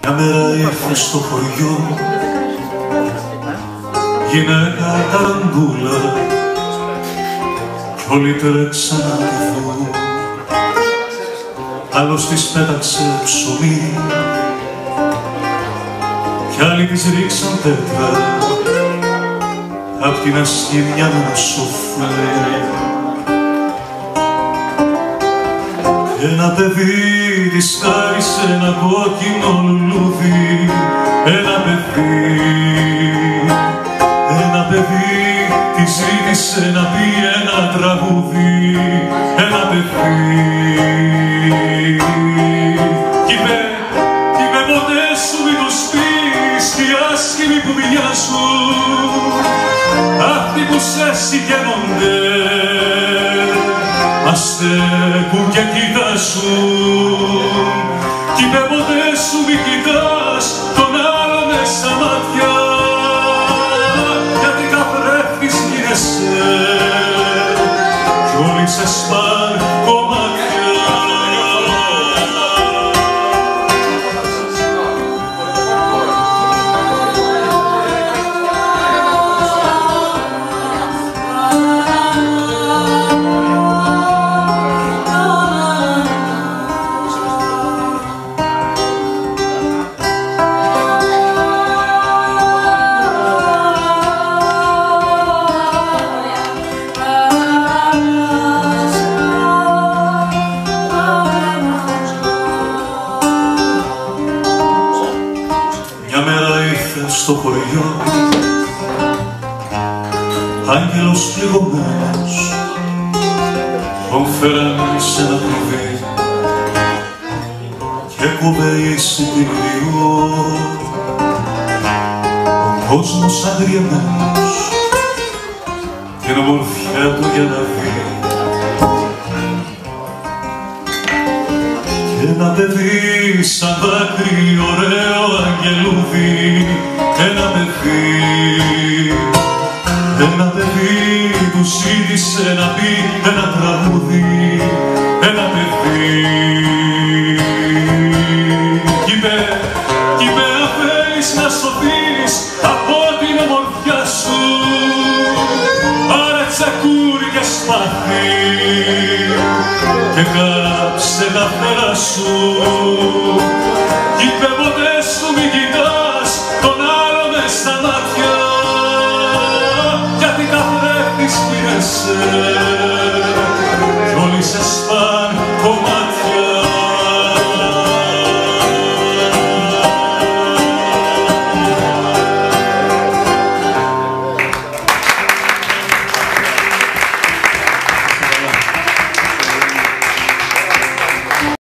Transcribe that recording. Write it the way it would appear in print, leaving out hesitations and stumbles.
Μια μέρα ήρθε στο χωριό γυναίκα ταραγκούλα κι όλοι τρέξαν να τη δουν. Άλλος της πέταξε ψωμί κι άλλοι της ρίξαν πέτρα απ' την ασχήμια με ένα σοφρί. Ένα παιδί της χάρισε ένα κόκκινο λουλούδι. Ένα παιδί της ζήτησε να πει ένα τραγούδι. Ένα παιδί κι είπε ποτέ σου μη τους πεις κι οι άσχημοι που μοιάζουν αυτοί που σε συγχαίνονται μας στέκουν και κοιτάζουν. Κι είπε ποτέ σου μη κοιτάς τον άλλο μες στα μάτια γιατί καθρέφτης γίνεσαι κι όλοι σε σπάν κομμάτια. Στο χωριό άγγελος πληγωμένος τον φέρανε σε ένα κλουβί και κουβέει εισιτήριο ο κόσμος αγριεμένος την ομορφιά του για να δει. Και ένα παιδί σαν δάκρυ ωραίο αγγελούδι. Ένα παιδί του ζήτησε να πει ένα τραγούδι. Ένα παιδί κι είπε αν θέλεις να σωθείς από την ομορφιά σου πάρε τσακούρι και σπάθη και κάψε τα φτερά σου. Κι είπε ποτέ σου μη κοιτάς τον άλλο μες στα μάτια γιατί καθρέφτης γίνεσαι